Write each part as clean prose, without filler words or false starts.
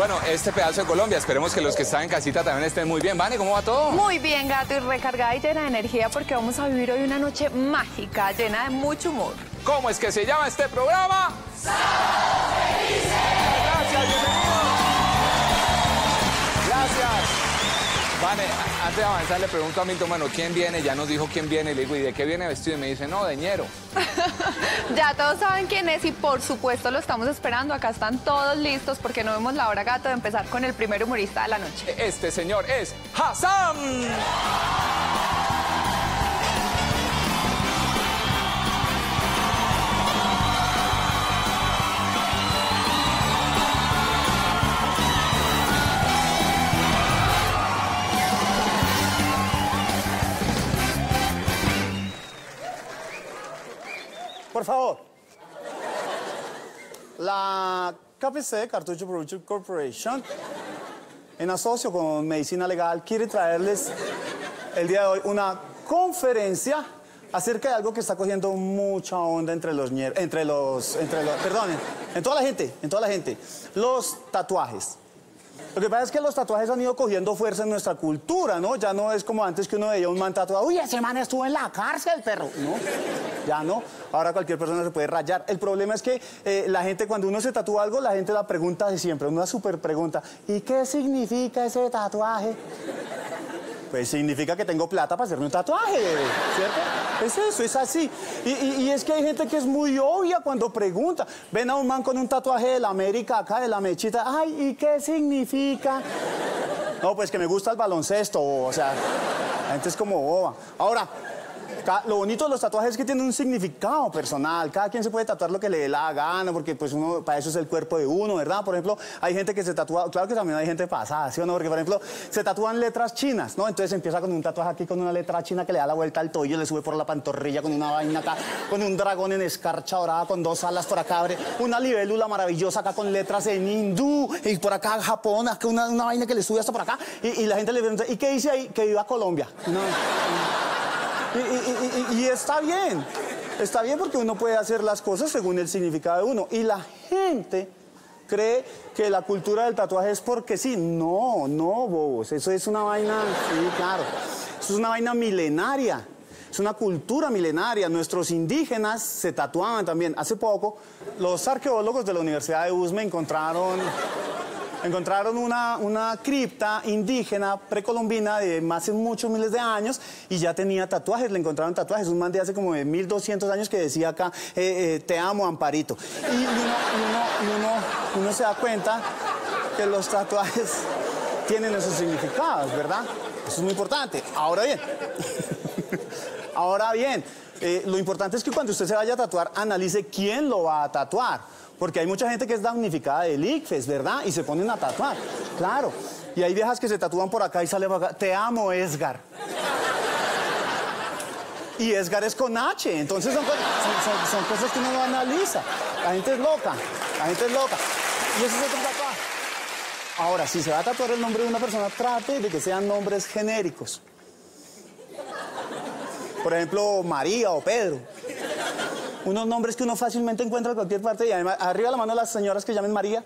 Bueno, este pedazo de Colombia, esperemos que los que están en casita también estén muy bien. Vane, ¿cómo va todo? Muy bien, gato, y recargada y llena de energía porque vamos a vivir hoy una noche mágica, llena de mucho humor. ¿Cómo es que se llama este programa? ¡Sábados Felices! Gracias, bienvenidos. Gracias. Vane, antes de avanzar le pregunto a Milton, bueno, ¿quién viene? Ya nos dijo quién viene, le digo, ¿y de qué viene vestido? Y me dice, no, de ñero. Ya todos saben quién es y por supuesto lo estamos esperando. Acá están todos listos porque no vemos la hora, gato, de empezar con el primer humorista de la noche. Este señor es Hassan. Por favor. La KPC, Cartucho Production Corporation, en asocio con Medicina Legal, quiere traerles el día de hoy una conferencia acerca de algo que está cogiendo mucha onda en toda la gente, los tatuajes. Lo que pasa es que los tatuajes han ido cogiendo fuerza en nuestra cultura, ¿no? Ya no es como antes que uno veía un man tatuado, uy, ese man estuvo en la cárcel, perro, ¿no? Ya no, ahora cualquier persona se puede rayar. El problema es que la gente, cuando uno se tatúa algo, la gente la pregunta de siempre, una súper pregunta, ¿y qué significa ese tatuaje? Pues significa que tengo plata para hacerme un tatuaje, ¿cierto? Es eso, es así. Y es que hay gente que es muy obvia cuando pregunta. Ven a un man con un tatuaje de la América acá, de la mechita. Ay, ¿y qué significa? No, pues que me gusta el baloncesto, o sea, la gente es como boba. Ahora, lo bonito de los tatuajes es que tienen un significado personal. Cada quien se puede tatuar lo que le dé la gana, porque pues uno, para eso es el cuerpo de uno, ¿verdad? Por ejemplo, hay gente que se tatúa, claro que también hay gente pasada, ¿sí o no? Porque, por ejemplo, se tatúan letras chinas, ¿no? Entonces empieza con un tatuaje aquí con una letra china que le da la vuelta al tobillo, le sube por la pantorrilla con una vaina acá, con un dragón en escarcha dorada, con dos alas por acá, abre una libélula maravillosa acá con letras en hindú, y por acá Japón, acá una vaina que le sube hasta por acá, y la gente le pregunta, ¿y qué dice ahí? Que viva Colombia. No. Y está bien porque uno puede hacer las cosas según el significado de uno. Y la gente cree que la cultura del tatuaje es porque sí. No, bobos, eso es una vaina, sí, claro, eso es una vaina milenaria. Es una cultura milenaria. Nuestros indígenas se tatuaban también. Hace poco, los arqueólogos de la Universidad de Usme encontraron una cripta indígena precolombina de hace muchos miles de años y ya tenía tatuajes, le encontraron tatuajes. Un man de hace como de 1200 años que decía acá, te amo, Amparito. Y uno se da cuenta que los tatuajes tienen esos significados, ¿verdad? Eso es muy importante. Ahora bien, lo importante es que cuando usted se vaya a tatuar, analice quién lo va a tatuar. Porque hay mucha gente que es damnificada del ICFES, ¿verdad? Y se ponen a tatuar, claro. Y hay viejas que se tatúan por acá y sale por acá, te amo, Esgar. Y Esgar es con H, entonces son cosas que uno no analiza. La gente es loca. Y ese es otro tatuaje. Ahora, si se va a tatuar el nombre de una persona, trate de que sean nombres genéricos. Por ejemplo, María o Pedro. Unos nombres que uno fácilmente encuentra en cualquier parte. Y además, arriba la mano a las señoras que llamen María.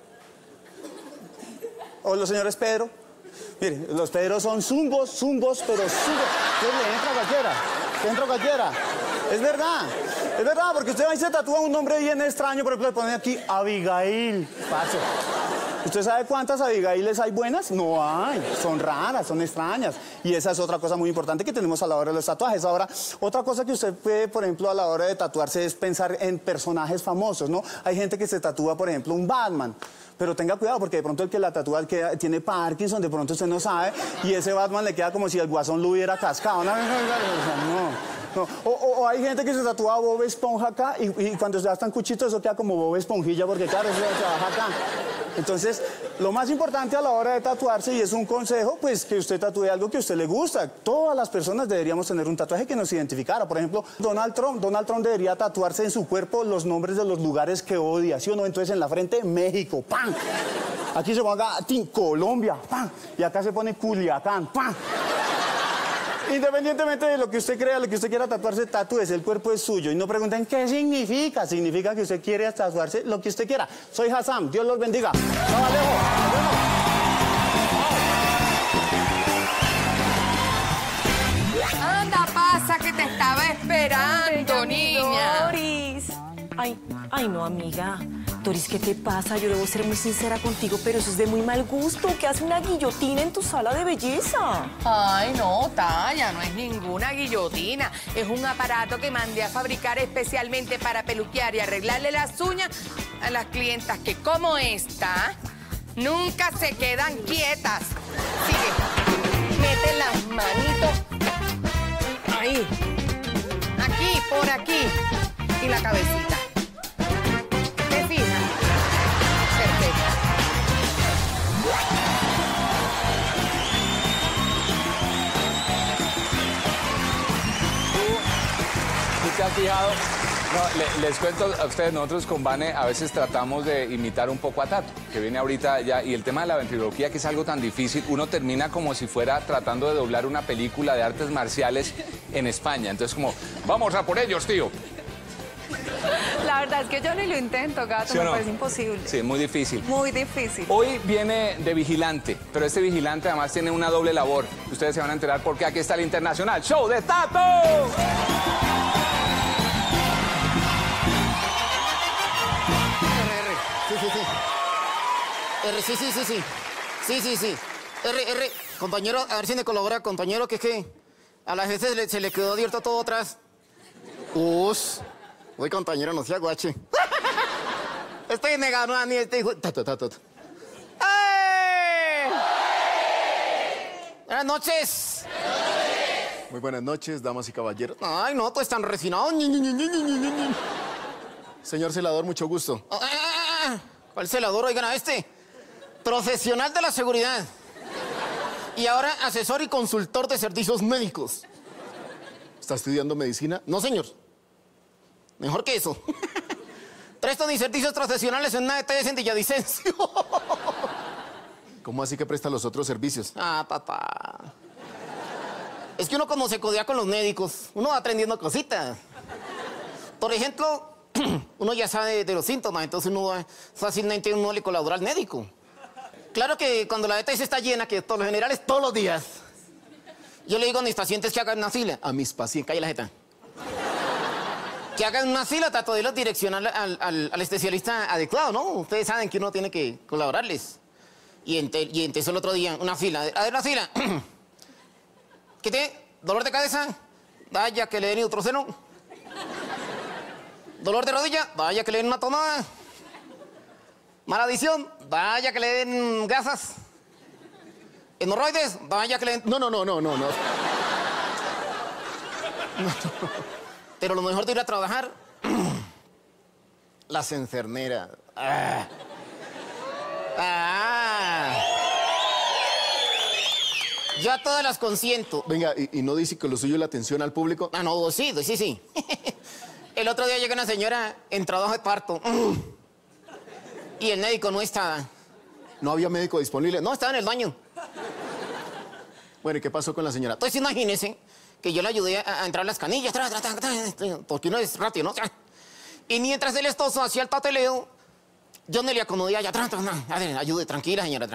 O los señores Pedro. Mire, los Pedros son zumbos, pero zumbos. Le entra cualquiera. Es verdad, porque usted va y se tatúa un nombre bien extraño. Por ejemplo, le ponen aquí Abigail. Parce. ¿Usted sabe cuántas Abigailes hay buenas? No hay, son raras, son extrañas. Y esa es otra cosa muy importante que tenemos a la hora de los tatuajes. Ahora, otra cosa que usted puede, por ejemplo, a la hora de tatuarse es pensar en personajes famosos, ¿no? Hay gente que se tatúa, por ejemplo, un Batman. Pero tenga cuidado porque de pronto el que la tatúa tiene Parkinson, de pronto usted no sabe, y ese Batman le queda como si el Guasón lo hubiera cascado. No. O hay gente que se tatúa a Bob Esponja acá y cuando ya están cuchitos eso queda como Bob Esponjilla porque claro, eso trabaja acá. Entonces, lo más importante a la hora de tatuarse, y es un consejo, pues que usted tatúe algo que a usted le gusta. Todas las personas deberíamos tener un tatuaje que nos identificara. Por ejemplo, Donald Trump debería tatuarse en su cuerpo los nombres de los lugares que odia, ¿sí o no? Entonces en la frente, México, ¡pam! Aquí se ponga Colombia, ¡pam! Y acá se pone Culiacán, ¡pam! Independientemente de lo que usted crea, lo que usted quiera tatuarse, tatúese, el cuerpo es suyo. Y no pregunten qué significa. Significa que usted quiere tatuarse lo que usted quiera. Soy Hassan, Dios los bendiga. Chao, Alejo. Nos vemos. esperando, niña. Doris. Ay, no, amiga. Doris, ¿qué te pasa? Yo debo ser muy sincera contigo, pero eso es de muy mal gusto. ¿Qué hace una guillotina en tu sala de belleza? Ay, no, Tania, no es ninguna guillotina. Es un aparato que mandé a fabricar especialmente para peluquear y arreglarle las uñas a las clientas que, como esta, nunca se quedan quietas. Sigue. Mete las manitos. Ahí. Aquí, por aquí. Y la cabecita. ¿Te fijas? Perfecto. ¿Tú te has fijado? No, les cuento a ustedes, nosotros con Vane a veces tratamos de imitar un poco a Tato, que viene ahorita ya, y el tema de la ventriloquía, que es algo tan difícil, uno termina como si fuera tratando de doblar una película de artes marciales en España. Entonces como, vamos a por ellos, tío. La verdad es que yo ni lo intento, gato, ¿Sí o me no? parece imposible. Sí, es muy difícil. Muy difícil. Hoy viene de vigilante, pero este vigilante además tiene una doble labor. Ustedes se van a enterar porque aquí está el Internacional Show de Tato. Sí. R. Compañero, a ver si me colabora, compañero, que es que a la gente se le quedó abierto todo atrás. Uy, compañero, no sea guache. Estoy negado a ni este hijo. ¡Ay! Buenas noches. Muy buenas noches, damas y caballeros. Ay, no, tú estás refinado. Señor celador, mucho gusto. ¿Cuál celador? Oigan a este. Profesional de la seguridad. Y ahora asesor y consultor de servicios médicos. ¿Está estudiando medicina? No, señor. Mejor que eso. Presto mis servicios profesionales en una ETS en Villavicencio. ¿Cómo así que presta los otros servicios? Ah, papá. Es que uno como se codea con los médicos, uno va aprendiendo cositas. Por ejemplo, uno ya sabe de los síntomas, entonces fácilmente uno le colabora al médico. Claro que cuando la ETS está llena, que por lo general es todos los días, yo le digo a mis pacientes que hagan una fila. A mis pacientes, calla la jeta. Que hagan una fila, trato de los direccionar al especialista adecuado, ¿no? Ustedes saben que uno tiene que colaborarles. Y entonces el otro día, una fila. A ver, una fila. ¿Qué tiene? ¿Dolor de cabeza? Vaya que le den ibuprofeno. ¿Dolor de rodilla? Vaya que le den una tomada. ¿Mala visión? Vaya que le den gasas. ¿Hemorroides? Vaya que le den... No. Pero lo mejor de ir a trabajar... Las enfermeras. Yo a todas las consiento. Venga, ¿y no dice que lo suyo es la atención al público? Ah, no, sí. El otro día llegó una señora en trabajo de parto. Y el médico no estaba. ¿No había médico disponible? No, estaba en el baño. Bueno, ¿y qué pasó con la señora? Entonces imagínense que yo le ayudé a entrar las canillas, porque uno es rápido, ¿no? Y mientras el esposo hacía el papeleo, yo me le acomodé allá atrás. A ver, ayude, tranquila, señora.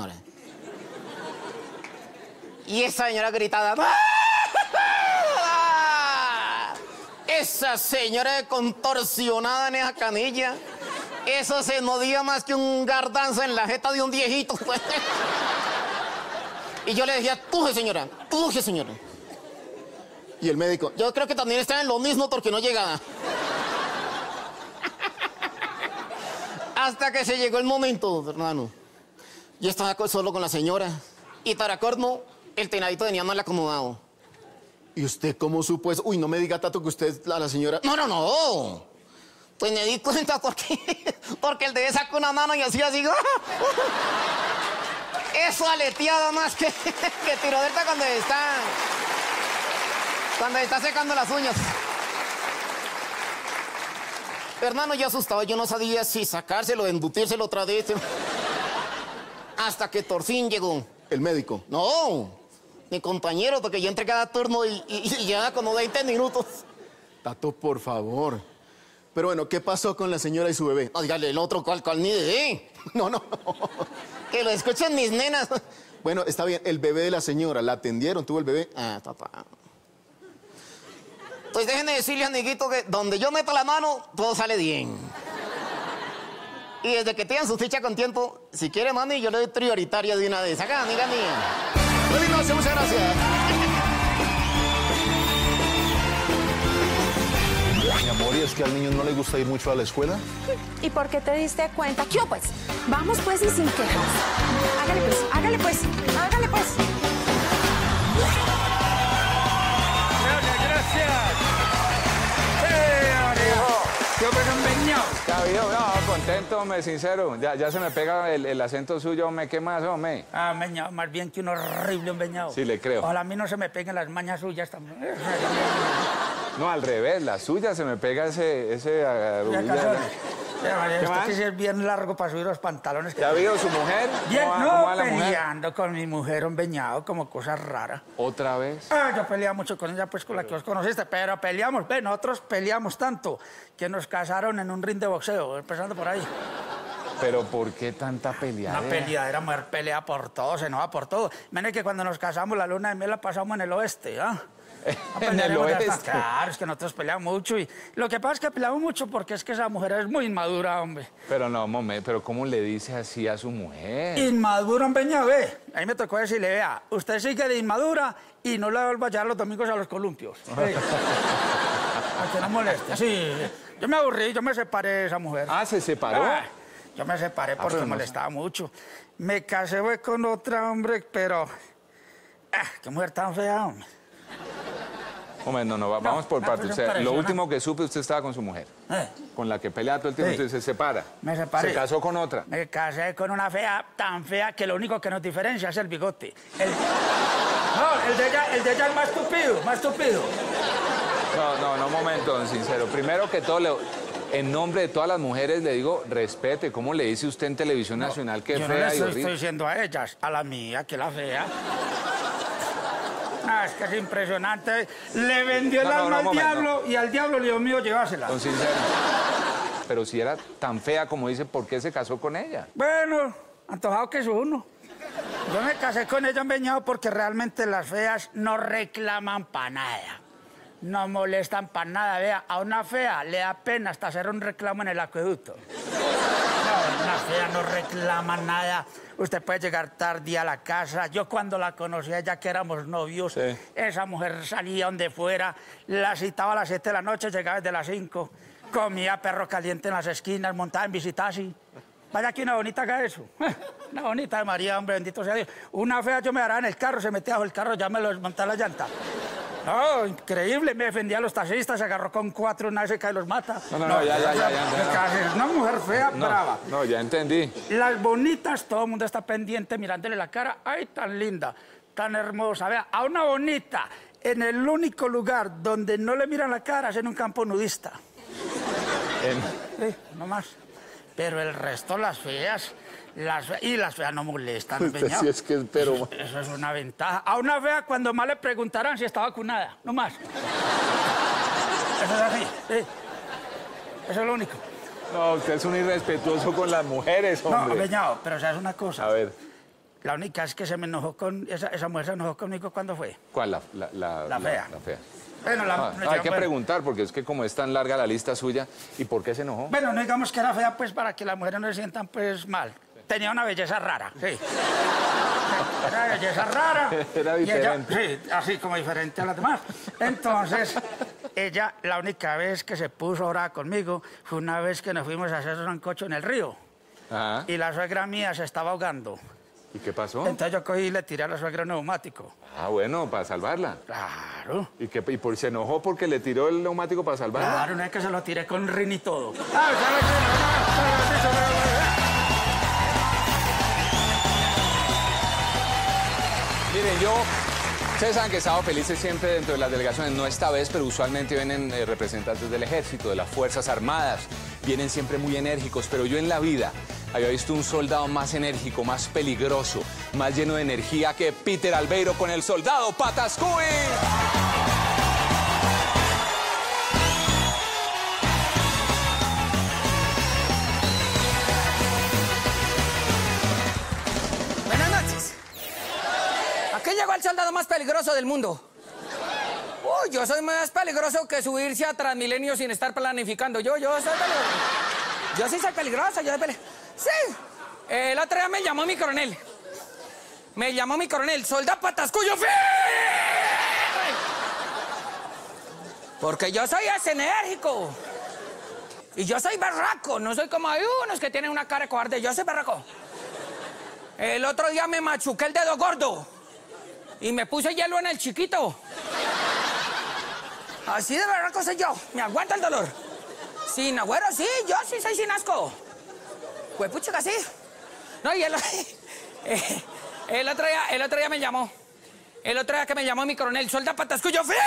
Y esa señora gritaba... Esa señora contorsionada en esa canilla. Eso se movía más que un garbanzo en la jeta de un viejito. Y yo le decía, tuje, señora. ¿Y el médico? Yo creo que también está en lo mismo porque no llegaba. Hasta que se llegó el momento, hermano. Yo estaba solo con la señora. Y para colmo, el tenadito venía mal acomodado. ¿Y usted cómo supo eso? Uy, no me diga, Tato, que usted a la señora... No. Pues me di cuenta porque el de él sacó una mano y hacía así. Eso aleteaba más que tiroderta cuando está secando las uñas. Hermano, yo asustado, yo no sabía si sacárselo, embutírselo otra vez. Hasta que por fin llegó. ¿El médico? No, mi compañero, porque yo entré cada turno y llevaba como 20 minutos. Tato, por favor. Pero bueno, ¿qué pasó con la señora y su bebé? No, dígale el otro, ¿cuál ni bebé? No. Que lo escuchen mis nenas. Bueno, está bien, el bebé de la señora, ¿la atendieron? ¿Tuvo el bebé? Ah, papá. Entonces déjenme decirles, amiguito, que donde yo meto la mano, todo sale bien. Y desde que tengan su ficha con tiempo, si quiere, mami, yo le doy prioritaria de una vez. Acá, amiga mía. Buenas noches, muchas gracias. Mi amor, ¿y es que al niño no le gusta ir mucho a la escuela? ¿Y por qué te diste cuenta? ¿Qué pues? Vamos pues y sin quejas. Hágale pues, hágale pues, hágale pues. ¿Qué ha habido? No, contento, hombre, sincero. Ya se me pega el acento suyo, hombre. ¿Qué más, hombre? Ah, Beñado, más bien que un horrible Beñado. Sí, le creo. Ojalá a mí no se me peguen las mañas suyas también. No, al revés, la suya se me pega ese María, usted que sí es bien largo para subir los pantalones. ¿Ya ha habido su mujer? Bien, ¿Cómo no, va la mujer? peleando con mi mujer, un Beñado, como cosa rara. ¿Otra vez? Ah, yo peleaba mucho con ella, pues con la que os conociste, pero peleamos, nosotros peleamos tanto que nos casaron en un ring de boxeo, empezando por ahí. ¿Pero por qué tanta peleadera? Una peleadera, mujer pelea por todo, se enoja por todo. Miren que cuando nos casamos la luna de miel la pasamos en el oeste, ¿ah? En el oeste. Claro, es que nosotros peleamos mucho y lo que pasa es que peleamos mucho porque es que esa mujer es muy inmadura, hombre. Pero no, momento, pero ¿cómo le dice así a su mujer? Inmadura, Beñado, ve. Ahí me tocó decirle, vea, usted sigue de inmadura y no la vuelva a llevar los domingos a los columpios. Sí. A que no moleste, sí. Yo me aburrí, yo me separé de esa mujer. Ah, ¿se separó? Yo me separé porque pero me molestaba mucho. Me casé fue con otra, hombre, pero... qué mujer tan fea, hombre. Hombre, no, vamos por partes. O sea, lo último que supe, usted estaba con su mujer. Con la que pelea todo el tiempo, Sí. usted se separa. Me separé. Se casó con otra. Me casé con una fea, tan fea, que lo único que nos diferencia es el bigote. No, el de ella es más tupido, más tupido. No, un momento, don Sincero. Primero que todo, en nombre de todas las mujeres le digo, respete. ¿Cómo le dice usted en Televisión Nacional que es Yo no fea le y estoy horrible? diciendo a ellas, a la mía, que la fea. Es que es impresionante. Le vendió el alma al diablo y al diablo le dio miedo llevársela. Don Sincero. Pero si era tan fea como dice, ¿por qué se casó con ella? Bueno, antojado que es uno. Yo me casé con ella en Beñado porque realmente las feas no reclaman para nada. No molestan para nada. Vea, a una fea le da pena hasta hacer un reclamo en el acueducto. No, una fea no reclama nada. Usted puede llegar tarde a la casa. Yo cuando la conocí, ya que éramos novios, Sí. Esa mujer salía donde fuera, la citaba a las 7 de la noche, llegaba desde las 5, comía perro caliente en las esquinas, montaba en bicitaxi. Vaya que una bonita haga eso. Una bonita de María, hombre, bendito sea Dios. Una fea yo me dará en el carro, se metía bajo el carro, ya me lo desmontaba la llanta. No, increíble, me defendía a los taxistas, se agarró con 4, una vez se cae y los mata. No, ya. Una mujer fea, No, brava. No, ya entendí. Las bonitas, todo el mundo está pendiente mirándole la cara. Ay, tan linda, tan hermosa. Vea, a una bonita, en el único lugar donde no le miran la cara es en un campo nudista. Sí, no más. Pero el resto, las feas no molestan. Usted sí es que es, pero... Eso es una ventaja. A una fea cuando más le preguntarán si está vacunada, no más. Eso es así, sí. Eso es lo único. No, usted es un irrespetuoso con las mujeres, hombre. No, Beñado, pero ¿sabes una cosa? A ver, La única es que se me enojó con... Esa mujer se enojó conmigo, ¿cuándo fue? ¿cuál? La fea. La fea. Bueno, Hay que preguntar, porque es que como es tan larga la lista suya, ¿y por qué se enojó? Bueno, no digamos que era fea, pues, para que las mujeres no se sientan, pues, mal. Tenía una belleza rara, sí. Era belleza rara. Era diferente. Y ella, sí, así como diferente a las demás. Entonces, ella, la única vez que se puso brava conmigo fue una vez que nos fuimos a hacer sancocho en el río. Ajá. Y la suegra mía se estaba ahogando. ¿Y qué pasó? Entonces yo cogí y le tiré a la suegra un neumático. Ah, bueno, para salvarla. Claro. ¿Y se enojó porque le tiró el neumático para salvarla? Claro, no es que se lo tiré con rin y todo. Miren, ustedes saben que he estado felices siempre dentro de las delegaciones, no esta vez, pero usualmente vienen representantes del ejército, de las Fuerzas Armadas, vienen siempre muy enérgicos, pero yo en la vida había visto un soldado más enérgico, más peligroso, más lleno de energía que Peter Albeiro con el soldado Patascuy. Buenas noches. Aquí llegó el soldado más peligroso del mundo. Uy, yo soy más peligroso que subirse a Transmilenio sin estar planificando. Yo soy peligroso. Yo sí soy peligroso, yo soy peligroso. Sí. El otro día me llamó mi coronel. Soldado Patascuyo, ¡firme! Porque yo soy enérgico. Y yo soy berraco, no soy como hay unos que tienen una cara de cobarde. Yo soy berraco. El otro día me machuqué el dedo gordo. Y me puse hielo en el chiquito. Así de berraco soy yo. Me aguanta el dolor. Sin agüero, sí, yo sí soy sin asco. Pues pucha, sí. No, y el otro día me llamó. El otro día que me llamó mi coronel, Soldado Patascuyo, ¡firme!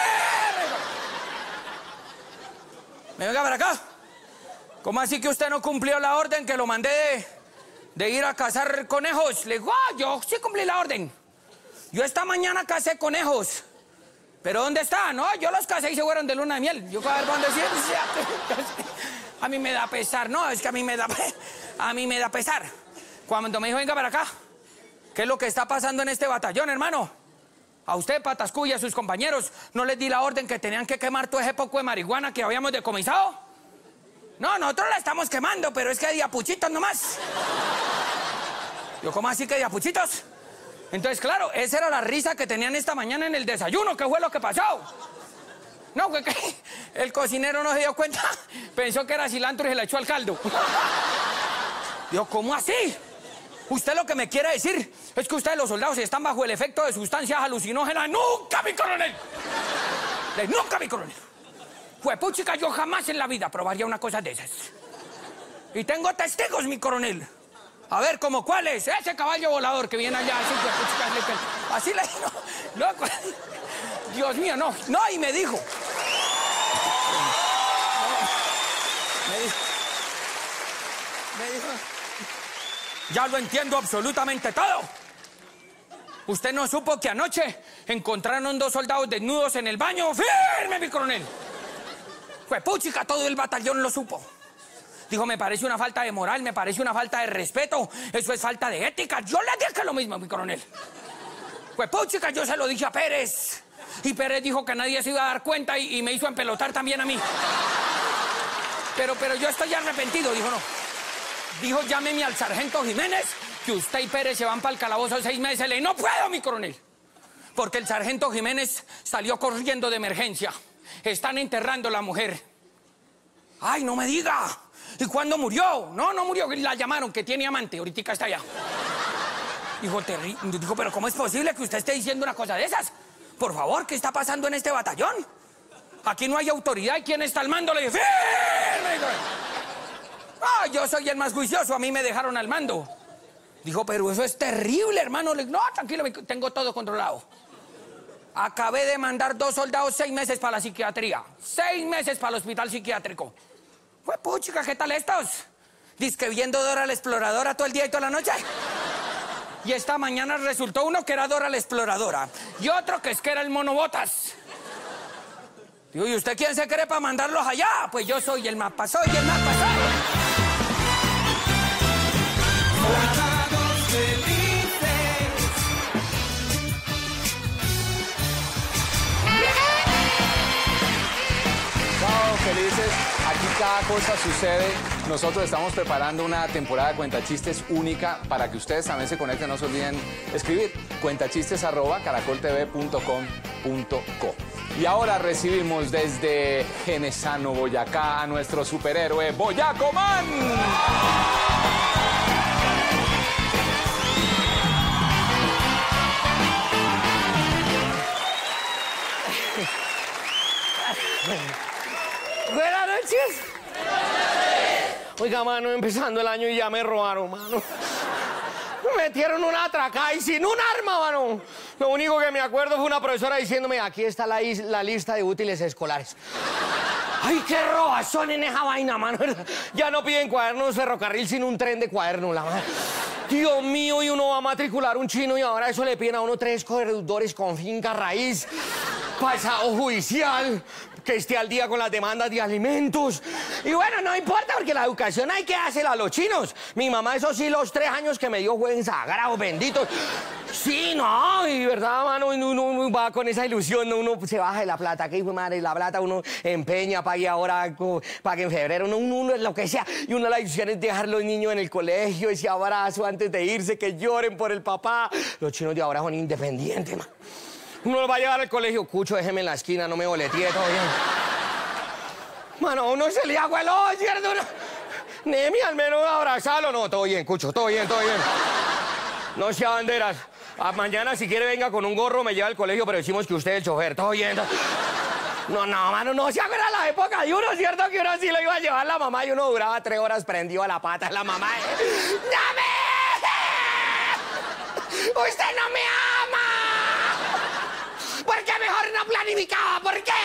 Me venga para acá. ¿Cómo así que usted no cumplió la orden que lo mandé de ir a cazar conejos? Le digo, yo sí cumplí la orden. Yo esta mañana cacé conejos. ¿Pero dónde está? No, yo los casé y se fueron de luna de miel. Yo cada vez cuando decía, a mí me da pesar. No, es que a mí me da pesar. Cuando me dijo, venga para acá, ¿qué es lo que está pasando en este batallón, hermano? A usted, Patascu, y a sus compañeros, ¿no les di la orden que tenían que quemar todo ese poco de marihuana que habíamos decomisado? No, nosotros la estamos quemando, pero es que de a puchitos nomás. Yo, ¿cómo así que de a puchitos? Entonces, claro, esa era la risa que tenían esta mañana en el desayuno. ¿Qué fue lo que pasó? No, que el cocinero no se dio cuenta. Pensó que era cilantro y se le echó al caldo. Digo, ¿cómo así? Usted lo que me quiere decir es que ustedes, los soldados, están bajo el efecto de sustancias alucinógenas. ¡Nunca, mi coronel! ¡Nunca, mi coronel! Pues, puchica, yo jamás en la vida probaría una cosa de esas. Y tengo testigos, mi coronel. A ver, ¿cómo cuál es? Ese caballo volador que viene allá. Así le digo. No, Dios mío, no. No, y me dijo. Me dijo. Ya lo entiendo absolutamente todo. Usted no supo que anoche encontraron 2 soldados desnudos en el baño. ¡Firme, mi coronel! Pues puchica, todo el batallón lo supo. Dijo, me parece una falta de moral, me parece una falta de respeto, eso es falta de ética. Yo le dije lo mismo, mi coronel. Pues puchica, yo se lo dije a Pérez. Y Pérez dijo que nadie se iba a dar cuenta y me hizo empelotar también a mí. Pero yo estoy arrepentido, dijo no. Dijo, llámeme al sargento Jiménez, que usted y Pérez se van para el calabozo 6 meses. Le dije, no puedo, mi coronel. Porque el sargento Jiménez salió corriendo de emergencia. Están enterrando a la mujer. ¡Ay, no me diga! ¿Y cuándo murió? No murió, la llamaron, que tiene amante, ahorita está allá. Dijo, pero ¿cómo es posible que usted esté diciendo una cosa de esas? Por favor, ¿qué está pasando en este batallón? Aquí no hay autoridad, ¿y quién está al mando? Le dije, ¡firme! Yo soy el más juicioso, a mí me dejaron al mando. Dijo, pero eso es terrible, hermano. Le dije, no, tranquilo, tengo todo controlado. Acabé de mandar 2 soldados 6 meses para la psiquiatría. 6 meses para el hospital psiquiátrico. Fue puchica, ¿qué tal estos? Dizque viendo Dora la Exploradora todo el día y toda la noche. Y esta mañana resultó uno que era Dora la Exploradora. Y otro que era el Monobotas. Digo, ¿y usted quién se cree para mandarlos allá? Pues yo soy el mapa, soy el mapa, soy. Felices, aquí cada cosa sucede. Nosotros estamos preparando una temporada de cuentachistes única para que ustedes también se conecten. No se olviden escribir cuentachistes@caracoltv.com.co. Y ahora recibimos desde Genesano, Boyacá, a nuestro superhéroe Boyaco Man. Buenas noches. Oiga, mano, empezando el año y ya me robaron, mano. Me metieron una atracada y sin un arma, mano. Lo único que me acuerdo fue una profesora diciéndome, aquí está la lista de útiles escolares. ¡Ay, qué robazón en esa vaina, mano! Ya no piden cuadernos de ferrocarril, sino un tren de cuaderno, la madre. Dios mío, y uno va a matricular un chino y ahora eso le piden a uno 3 corredores con finca raíz, pasado judicial, que esté al día con las demandas de alimentos. Y bueno, no importa, porque la educación hay que hacerla a los chinos. Mi mamá, eso sí, los 3 años que me dio fue sagrados, benditos. Sí, no, y verdad, mano, uno va con esa ilusión, ¿no? Uno se baja de la plata, que hijo de madre, la plata uno empeña, pague ahora, pague en febrero, uno lo que sea. Y uno la ilusión es dejar los niños en el colegio, ese abrazo antes de irse, que lloren por el papá. Los chinos de ahora son independientes, man. Uno los va a llevar al colegio, Cucho, déjeme en la esquina, no me boletee, todo bien. Mano, uno se le hago el ojo, ¿cierto? Nemi, al menos abrazarlo. No, todo bien, Cucho, todo bien, todo bien. No sea banderas. Mañana, si quiere, venga con un gorro, me lleva al colegio, pero decimos que usted es el chofer. Todo bien. No, mano, no se acuerda la época de uno, ¿cierto? Que uno sí lo iba a llevar la mamá y uno duraba 3 horas prendido a la pata de la mamá. ¡Dame! ¡Usted no me ama! ¿Por qué mejor no planificaba? ¿Por qué?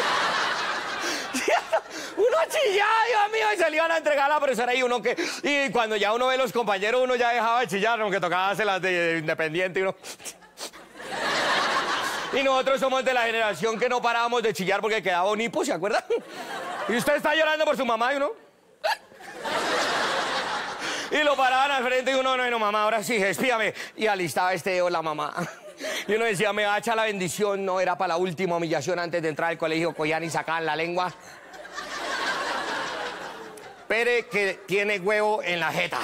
Uno chillaba, Dios mío, y se le iban a entregar a la profesora y uno que... Y cuando ya uno ve los compañeros, uno ya dejaba de chillar, aunque tocaba hacer las de independiente y uno... Y nosotros somos de la generación que no parábamos de chillar porque quedaba un hipo, ¿se acuerdan? Y usted está llorando por su mamá y uno... Y lo paraban al frente y uno, no, mamá, ahora sí, espíame. Y alistaba este dedo la mamá. Y uno decía, me va a echar la bendición. No, era para la última humillación antes de entrar al colegio, cogían y sacaban la lengua. Pere que tiene huevo en la jeta.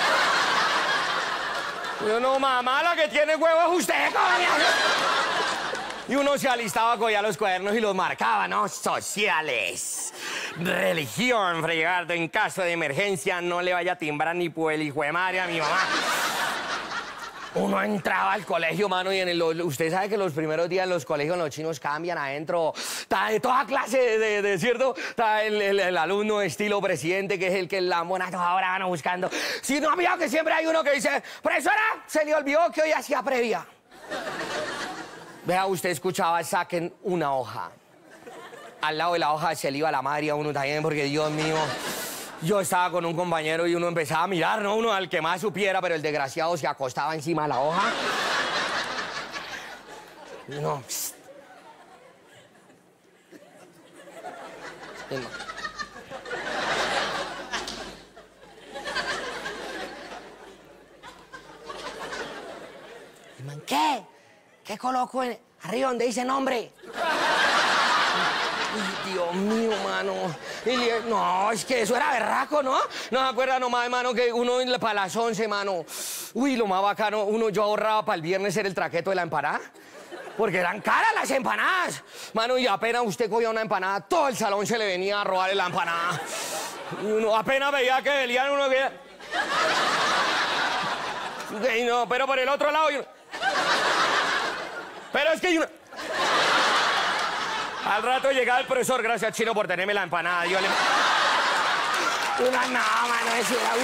Yo, no, mamá, la que tiene huevo es usted, coño. Y uno se alistaba, cogía los cuadernos y los marcaba, ¿no? Sociales, religión, fregardo, en caso de emergencia, no le vaya a timbrar ni por el hijo de madre a mi mamá. Uno entraba al colegio, mano, y usted sabe que los primeros días en los colegios los chinos cambian adentro. Está de toda clase de ¿cierto? Está el alumno estilo presidente, que es el que la mona toda hora van buscando. Si no, había que siempre hay uno que dice, profesora, se le olvidó que hoy hacía previa. Vea, usted escuchaba, saquen una hoja. Al lado de la hoja se le iba la madre a uno también, porque Dios mío... Yo estaba con un compañero y uno empezaba a mirar, ¿no? Uno al que más supiera, pero el desgraciado se acostaba encima de la hoja. Y uno... Psst. ¿Qué? ¿Qué coloco arriba donde dice nombre? Ay, Dios mío, mano. No, es que eso era berraco, ¿no? No se acuerda nomás, mano, que uno para las 11, mano. Uy, lo más bacano, yo ahorraba para el viernes era el traqueto de la empanada. Porque eran caras las empanadas. Mano, y apenas usted cogía una empanada, todo el salón se le venía a robarle la empanada. Y uno apenas veía que velían uno que... Y no, pero por el otro lado... Pero es que... Al rato llegaba el profesor, gracias Chino por tenerme la empanada. Yo le... mano, eso era...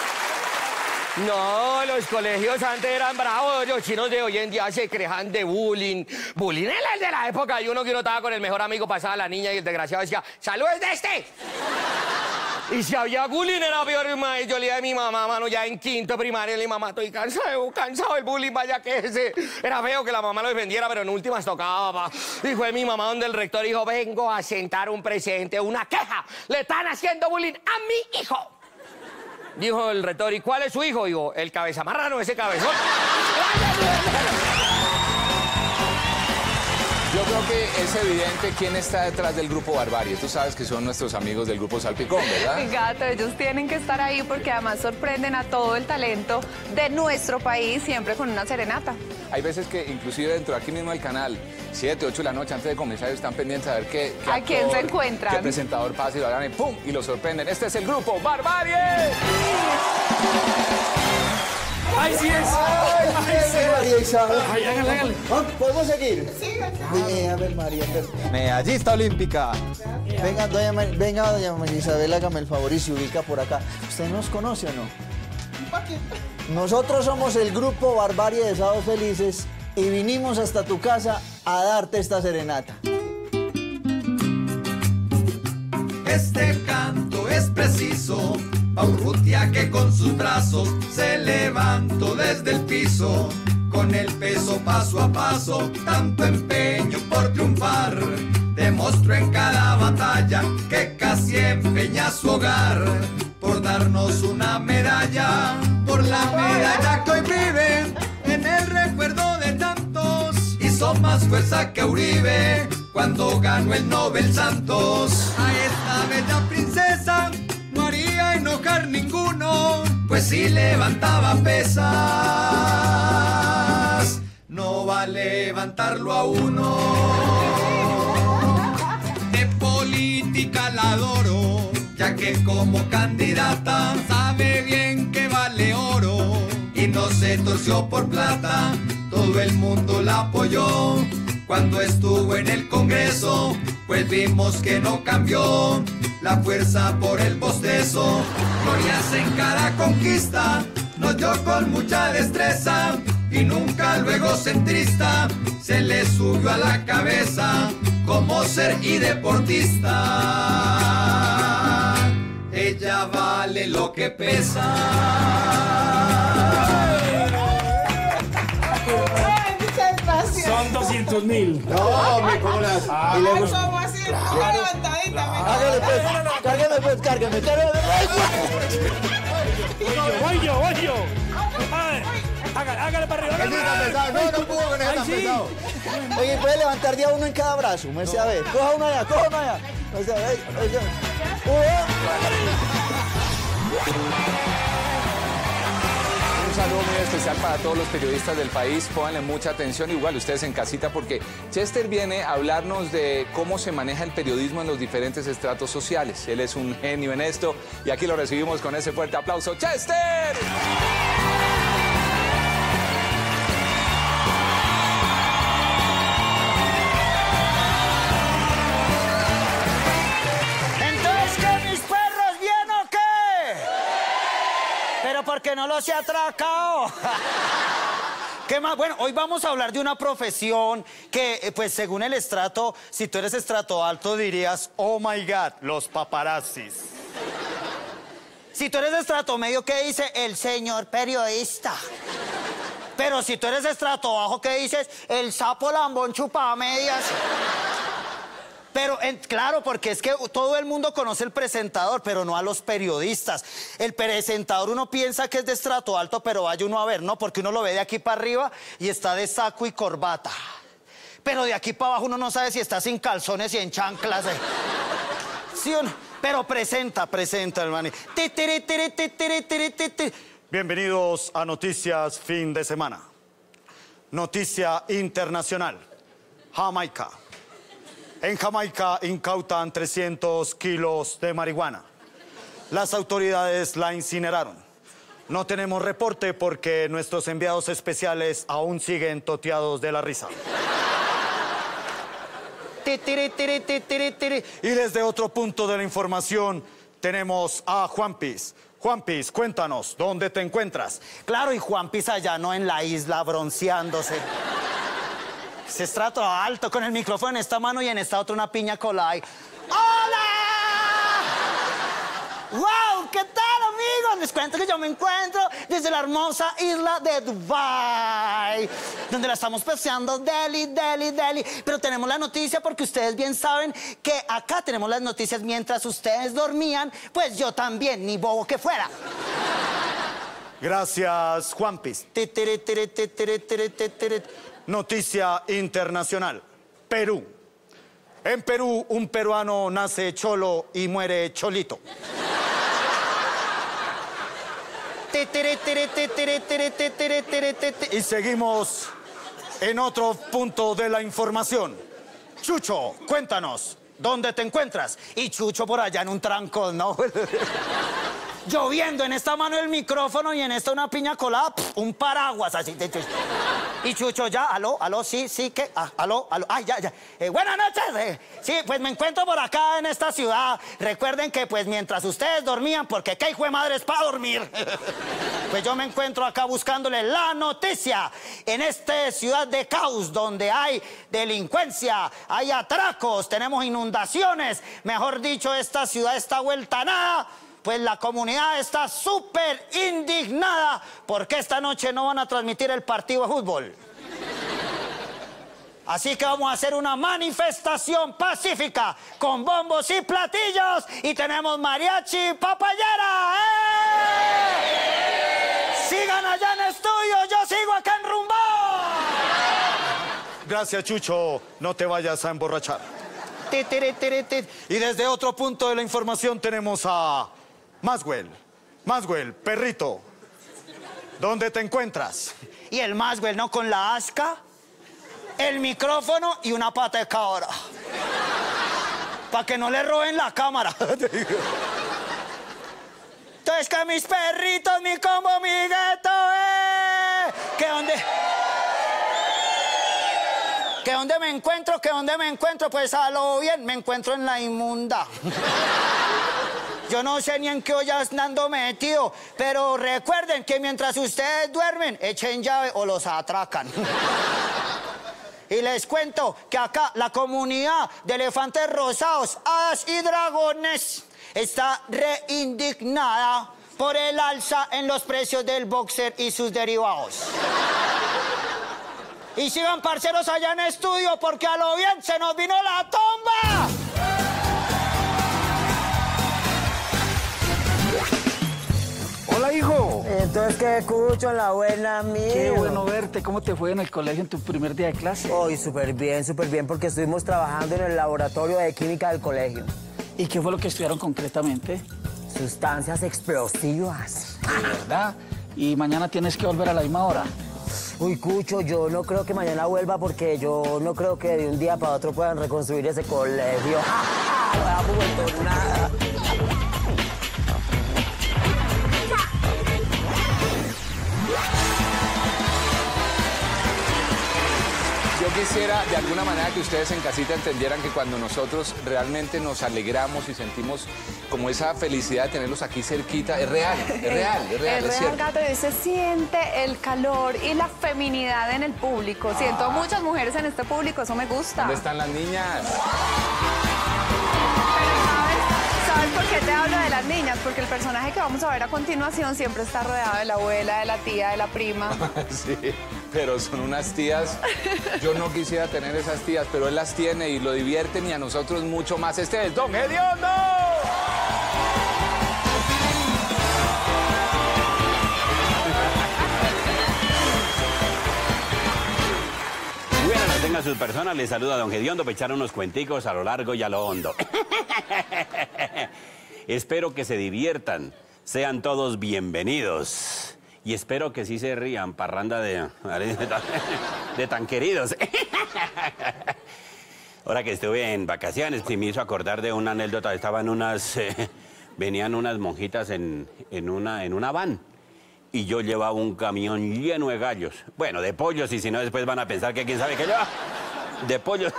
No, los colegios antes eran bravos. Los chinos de hoy en día se quejan de bullying. Bullying es el de la época. Y uno que uno estaba con el mejor amigo, pasaba la niña y el desgraciado decía, ¡saludos de este! Y si había bullying era peor. Yo le dije a mi mamá, mano, ya en quinto primaria, le dije, mamá, estoy cansado del bullying, vaya que ese. Era feo que la mamá lo defendiera, pero en últimas tocaba, papá. Y fue mi mamá donde el rector dijo, vengo a sentar un presente, una queja. Le están haciendo bullying a mi hijo. Dijo el rector, ¿y cuál es su hijo? Digo, el cabeza marrano, ese cabezón. Yo creo que es evidente quién está detrás del Grupo Barbarie. Tú sabes que son nuestros amigos del Grupo Salpicón, ¿verdad? Gato, ellos tienen que estar ahí porque además sorprenden a todo el talento de nuestro país siempre con una serenata. Hay veces que inclusive dentro de aquí mismo del canal, 7, 8 de la noche, antes de comenzar, están pendientes a ver qué ¿A quién se encuentran? qué presentador pasa y lo hagan y ¡pum! Y lo sorprenden. Este es el Grupo Barbarie. ¡Ay, sí es! ¡Ay, sí, María Isabel! ¡Ay, hágale! ¿Podemos seguir? Sí. A ver, María. Medallista olímpica. Venga, doña María Isabel, hágame el favor y se ubica por acá. ¿Usted nos conoce o no? Un poquito. Nosotros somos el Grupo Barbarie de Sábados Felices y vinimos hasta tu casa a darte esta serenata. Este canto es preciso pa' Urrutia que con sus brazos se levantó desde el piso. Con el peso paso a paso, tanto empeño por triunfar. demostró en cada batalla que casi empeña su hogar por darnos una medalla, por la medalla que hoy vive en el recuerdo de tantos. Hizo más fuerza que Uribe cuando ganó el Nobel Santos. A esta bella princesa no haría enojar ninguno, pues si levantaba pesas, no va a levantarlo a uno. De política la adoro, ya que como candidata sabe bien que vale oro y no se torció por plata. Todo el mundo la apoyó cuando estuvo en el Congreso, pues vimos que no cambió la fuerza por el bostezo. Glorias en cada conquista nos dio con mucha destreza y nunca luego centrista se le subió a la cabeza como ser y deportista. Ella vale lo que pesa. Son 200.000. No, me cobras. Ay, ¿cómo así? Una levantadita. Hágale pues, cárgueme. Voy yo. Hágale para arriba. No puedo con eso tan pesado. Oye, puede levantar día uno en cada brazo, merced a ver. Coja uno allá. Merced a ver. Un saludo muy especial para todos los periodistas del país. Pónganle mucha atención, igual ustedes en casita, porque Chester viene a hablarnos de cómo se maneja el periodismo en los diferentes estratos sociales. Él es un genio en esto y aquí lo recibimos con ese fuerte aplauso. ¡Chester! Porque no los he atracado. ¿Qué más? Bueno, hoy vamos a hablar de una profesión que, pues, según el estrato, si tú eres estrato alto, dirías, oh my God, los paparazzis. Si tú eres estrato medio, ¿qué dice? El señor periodista. Pero si tú eres estrato bajo, ¿qué dices? El sapo lambón chupa medias. Pero, claro, porque es que todo el mundo conoce el presentador, pero no a los periodistas. El presentador uno piensa que es de estrato alto, pero vaya uno a ver, ¿no? Porque uno lo ve de aquí para arriba y está de saco y corbata. Pero de aquí para abajo uno no sabe si está sin calzones y en chanclas. ¿Sí o no? Pero presenta, hermano. Bienvenidos a Noticias Fin de Semana. Noticia internacional. Jamaica. En Jamaica incautan 300 kilos de marihuana. Las autoridades la incineraron. No tenemos reporte porque nuestros enviados especiales aún siguen toteados de la risa. Y desde otro punto de la información tenemos a Juanpis. Juanpis, cuéntanos, ¿dónde te encuentras? Claro, y Juanpis allá, no en la isla, bronceándose. Se estrato alto con el micrófono en esta mano y en esta otra una piña colada. ¡Hola! ¡Wow! ¿Qué tal, amigos? Les cuento que yo me encuentro desde la hermosa isla de Dubái, donde la estamos paseando Delhi. Pero tenemos la noticia porque ustedes bien saben que acá tenemos las noticias mientras ustedes dormían, pues yo también, ni bobo que fuera. Gracias, Juanpis. Noticia internacional. Perú. En Perú, un peruano nace cholo y muere cholito. Y seguimos en otro punto de la información. Chucho, cuéntanos, ¿dónde te encuentras? Y Chucho por allá en un trancón, ¿no? Lloviendo, en esta mano el micrófono y en esta una piña colada, un paraguas así. Y Chucho, ya, aló, sí, ¿qué? Aló, ay, ya. Buenas noches, sí, pues me encuentro por acá en esta ciudad. Recuerden que, pues, mientras ustedes dormían, porque qué hijo de madre es para dormir, pues yo me encuentro acá buscándole la noticia en esta ciudad de caos, donde hay delincuencia, hay atracos, tenemos inundaciones. Mejor dicho, esta ciudad está vuelta a nada. Pues la comunidad está súper indignada porque esta noche no van a transmitir el partido de fútbol. Así que vamos a hacer una manifestación pacífica con bombos y platillos y tenemos mariachi papayera. Sigan allá en estudio, yo sigo acá en Rumbo. Gracias, Chucho. No te vayas a emborrachar. Y desde otro punto de la información tenemos a Maxwell. Maxwell, perrito, ¿dónde te encuentras? Y el Maxwell, ¿no? Con la asca, el micrófono y una pata de cabra. Para que no le roben la cámara. Entonces que mis perritos, mi combo, mi gueto, ¿Que dónde me encuentro? ¿Que dónde me encuentro? Pues a lo bien, me encuentro en la inmunda. Yo no sé ni en qué ollas ando metido, pero recuerden que mientras ustedes duermen, echen llave o los atracan. Y les cuento que acá la comunidad de elefantes rosados, hadas y dragones está reindignada por el alza en los precios del boxer y sus derivados. Y sigan parceros allá en estudio porque a lo bien se nos vino la tomba. Hola, hijo. Entonces, ¿qué escucho? La buena mía. Qué bueno verte. ¿Cómo te fue en el colegio en tu primer día de clase? Hoy súper bien, porque estuvimos trabajando en el laboratorio de química del colegio. ¿Y qué fue lo que estudiaron concretamente? Sustancias explosivas. ¿De verdad? ¿Y mañana tienes que volver a la misma hora? Uy, Cucho, yo no creo que mañana vuelva porque yo no creo que de un día para otro puedan reconstruir ese colegio. No hemos vuelto nada. Yo quisiera de alguna manera que ustedes en casita entendieran que cuando nosotros realmente nos alegramos y sentimos como esa felicidad de tenerlos aquí cerquita, es real, es cierto. Gato, y se siente el calor y la feminidad en el público. Siento muchas mujeres en este público, eso me gusta. ¿Dónde están las niñas? ¿Sabes por qué te hablo de las niñas? Porque el personaje que vamos a ver a continuación siempre está rodeado de la abuela, de la tía, de la prima. Sí, pero son unas tías. Yo no quisiera tener esas tías, pero él las tiene y lo divierten y a nosotros mucho más. Este es Don Hediondo. Bueno, no tengan sus personas, les saluda Don Hediondo para echar unos cuenticos a lo largo y a lo hondo. Espero que se diviertan, sean todos bienvenidos. Y espero que sí se rían, parranda de tan queridos. Ahora que estuve en vacaciones, sí me hizo acordar de una anécdota. Estaban venían unas monjitas en una van. Y yo llevaba un camión lleno de gallos. Bueno, de pollos, y si no, después van a pensar que quién sabe qué lleva. De pollos.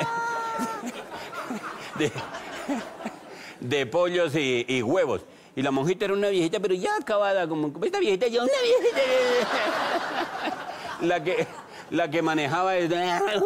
De pollos y huevos. Y la monjita era una viejita, pero ya acabada, como esta viejita, ya una viejita. La que manejaba es...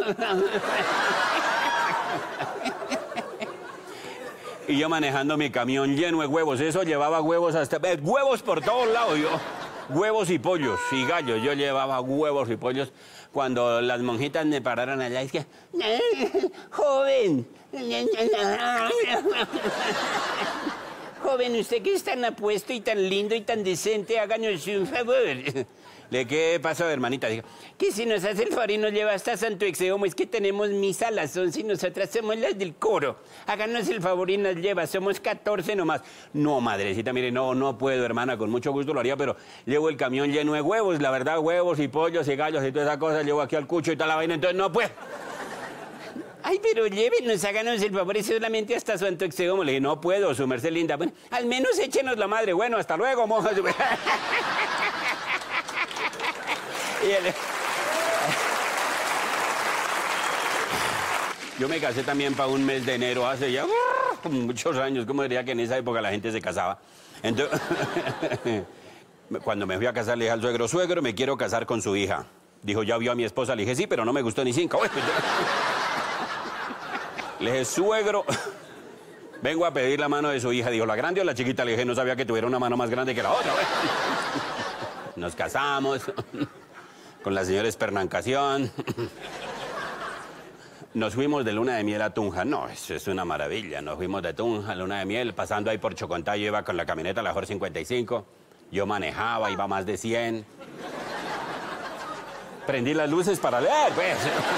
Y yo manejando mi camión lleno de huevos. Eso llevaba huevos hasta... huevos por todos lados, yo. Huevos y pollos y gallos. Yo llevaba huevos y pollos. Cuando las monjitas me pararon allá, es que... ¡Joven! Joven, usted que es tan apuesto y tan lindo y tan decente, háganos un favor. ¿Qué pasó, hermanita? Dijo, que si nos hace el favor y nos lleva hasta Santo Exeomo, es que tenemos misa a las 11 y nosotras somos las del coro. Háganos el favor y nos lleva, somos 14 nomás. No, madrecita, mire, no puedo, hermana, con mucho gusto lo haría, pero llevo el camión lleno de huevos, la verdad, huevos y pollos y gallos y toda esa cosa, llevo aquí al cucho y toda la vaina, entonces no puedo. Ay, pero llévenos, háganos el favor y solamente hasta Santo Exeomo. Le dije, no puedo, su merced linda. Bueno, al menos échenos la madre. Bueno, hasta luego, monja. Yo me casé también para un mes de enero, hace ya muchos años, como diría que en esa época la gente se casaba. Entonces, cuando me fui a casar le dije al suegro, me quiero casar con su hija. Dijo, ¿ya vio a mi esposa? Le dije, sí, pero no me gustó ni 5. Le dije, suegro, vengo a pedir la mano de su hija. Dijo, ¿la grande o la chiquita? Le dije, no sabía que tuviera una mano más grande que la otra. Nos casamos con la señora Espernancación. Nos fuimos de luna de miel a Tunja. No, eso es una maravilla. Nos fuimos de Tunja a luna de miel, pasando ahí por Chocontá. Yo iba con la camioneta, la Ford 55. Yo manejaba, iba más de 100. Prendí las luces para leer, pues.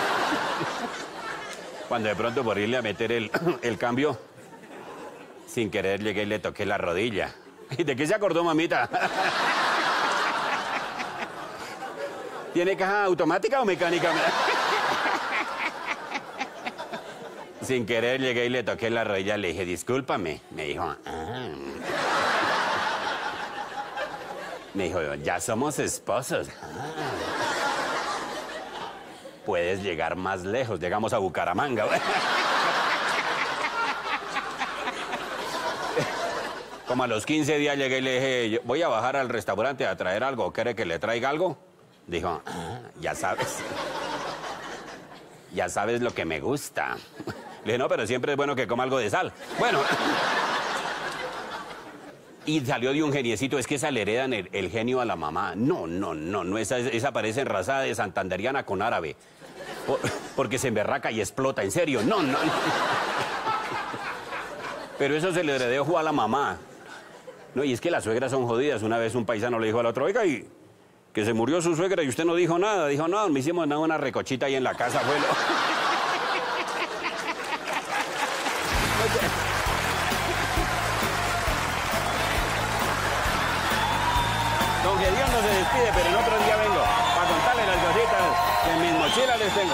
Cuando de pronto por irle a meter el cambio, sin querer llegué y le toqué la rodilla. ¿Y de qué se acordó, mamita? ¿Tiene caja automática o mecánica? Sin querer llegué y le toqué la rodilla, le dije, discúlpame. Me dijo, Me dijo, ya somos esposos. Puedes llegar más lejos, llegamos a Bucaramanga. Como a los 15 días llegué y le dije, voy a bajar al restaurante a traer algo, ¿quiere que le traiga algo? Dijo, ya sabes. Ya sabes lo que me gusta. Le dije, no, pero siempre es bueno que coma algo de sal. Bueno. Y salió de un geniecito, es que esa le heredan el genio a la mamá. No, esa parece enrasada de santanderiana con árabe. Porque se emberraca y explota, en serio. No. Pero eso se le heredó a la mamá. No, y es que las suegras son jodidas. Una vez un paisano le dijo al otro, oiga, y que se murió su suegra y usted no dijo nada. Dijo, no, me hicimos una recochita ahí en la casa, abuelo. Don Gedeón no se despide, pero en otro día vengo para contarle las cositas que en mis mochilas les tengo.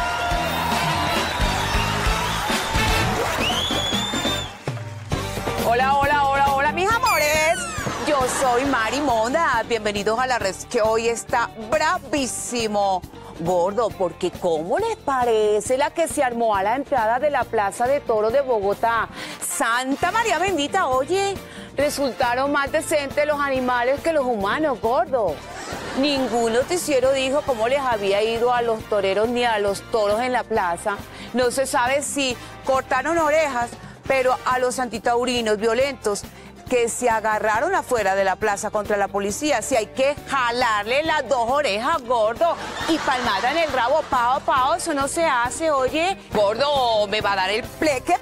Hola, mis amores. Yo soy Mari Monda. Bienvenidos a la red que hoy está bravísimo. Gordo, porque ¿cómo les parece la que se armó a la entrada de la Plaza de Toros de Bogotá? Santa María bendita, oye, resultaron más decentes los animales que los humanos, gordo. Ningún noticiero dijo cómo les había ido a los toreros ni a los toros en la plaza. No se sabe si cortaron orejas, pero a los antitaurinos violentos que se agarraron afuera de la plaza contra la policía, si hay que jalarle las 2 orejas, gordo, y palmada en el rabo, pao, eso no se hace, oye. Gordo, me va a dar el pleque,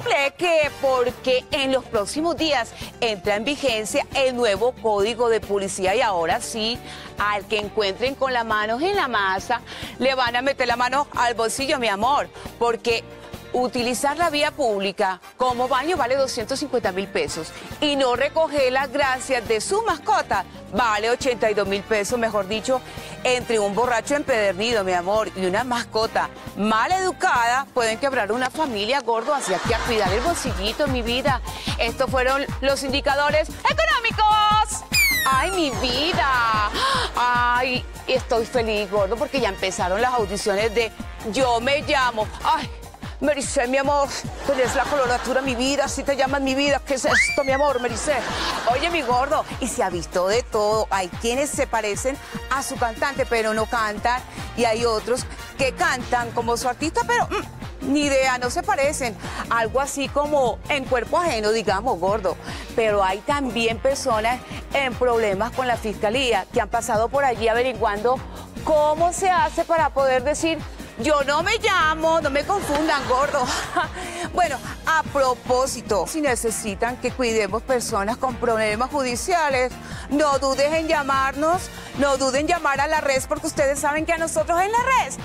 porque en los próximos días entra en vigencia el nuevo Código de Policía y ahora sí, al que encuentren con las manos en la masa, le van a meter la mano al bolsillo, mi amor, porque utilizar la vía pública como baño vale 250.000 pesos y no recoger las gracias de su mascota vale 82.000 pesos, mejor dicho, entre un borracho empedernido, mi amor, y una mascota mal educada pueden quebrar una familia, gordo, así que a cuidar el bolsillito, mi vida. Estos fueron los indicadores económicos. ¡Ay, mi vida! ¡Ay, estoy feliz, gordo, porque ya empezaron las audiciones de Yo Me Llamo! ¡Ay! Mericé, mi amor, tenés la coloratura, mi vida, así te llaman mi vida. ¿Qué es esto, mi amor, Mericé? Oye, mi gordo, y se ha visto de todo. Hay quienes se parecen a su cantante, pero no cantan. Y hay otros que cantan como su artista, pero ni idea, no se parecen. Algo así como en cuerpo ajeno, digamos, gordo. Pero hay también personas en problemas con la fiscalía que han pasado por allí averiguando cómo se hace para poder decir: yo no me llamo, no me confundan, gordo. Bueno, a propósito, si necesitan que cuidemos personas con problemas judiciales, no duden en llamarnos, no duden en llamar a la red, porque ustedes saben que a nosotros en la red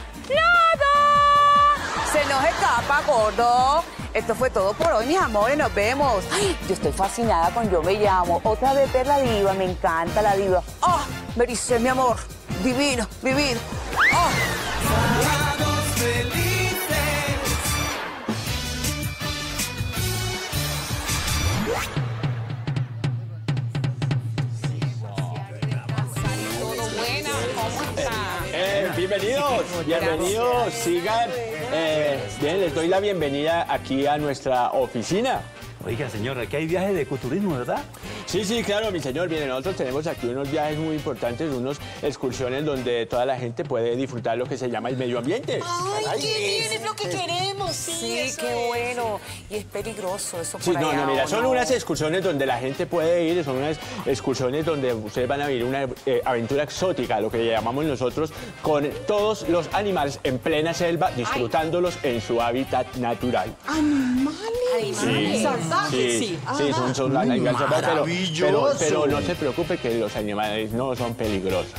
nada se nos escapa, gordo. Esto fue todo por hoy, mis amores, nos vemos. Ay, yo estoy fascinada con Yo Me Llamo. Otra vez ver la diva, me encanta la diva. ¡Oh, Mericé, mi amor! Divino, divino. ¡Oh! Bienvenidos, sigan. Bien, les doy la bienvenida aquí a nuestra oficina. Oiga, señora, aquí hay viaje de ecoturismo, ¿verdad? Sí, sí, claro, mi señor. Mire, nosotros tenemos aquí unos viajes muy importantes, unas excursiones donde toda la gente puede disfrutar lo que se llama el medio ambiente. ¡Ay, qué bien! Es lo que queremos. Sí, qué bueno. Y es peligroso eso por allá. No, mira, son unas excursiones donde la gente puede ir, son unas excursiones donde ustedes van a vivir una aventura exótica, lo que llamamos nosotros, con todos los animales en plena selva, disfrutándolos en su hábitat natural. ¿Animales? Sí, ¿Salvajes? sí, son animales salvajes, pero no se preocupe que los animales no son peligrosos.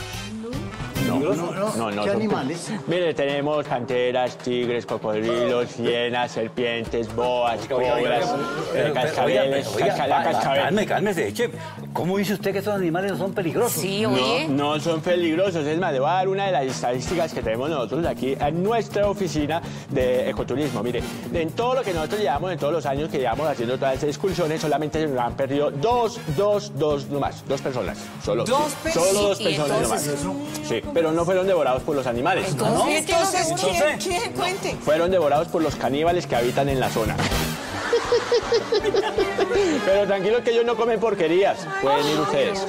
No. ¿Qué animales? Mire, tenemos panteras, tigres, cocodrilos, hienas, serpientes, boas, cobras, cascabeles, Cálmese, chef. ¿Cómo dice usted que estos animales no son peligrosos? Sí, oye. No son peligrosos. Es más, le voy a dar una de las estadísticas que tenemos nosotros aquí en nuestra oficina de ecoturismo. Mire, en todo lo que nosotros llevamos, en todos los años que llevamos haciendo todas estas excursiones, solamente se nos han perdido dos nomás, dos personas. Solo dos personas nomás. Sí, pero no fueron devorados por los animales. Entonces, ¿quién? Cuente. Fueron devorados por los caníbales que habitan en la zona. Pero tranquilos que ellos no comen porquerías. Pueden ir ustedes.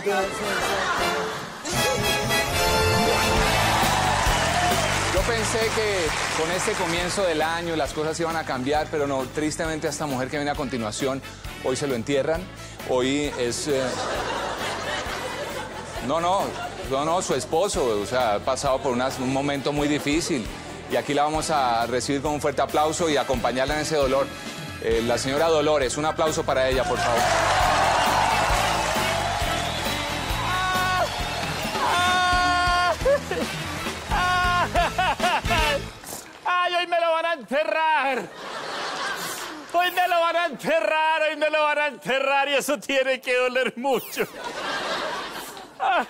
Yo pensé que con este comienzo del año las cosas iban a cambiar, pero no, tristemente a esta mujer que viene a continuación, hoy se lo entierran, hoy es... No, su esposo, o sea, ha pasado por un momento muy difícil y aquí la vamos a recibir con un fuerte aplauso y acompañarla en ese dolor. La señora Dolores, un aplauso para ella, por favor. ¡Ay, hoy me lo van a enterrar! Hoy me lo van a enterrar y eso tiene que doler mucho. Ay,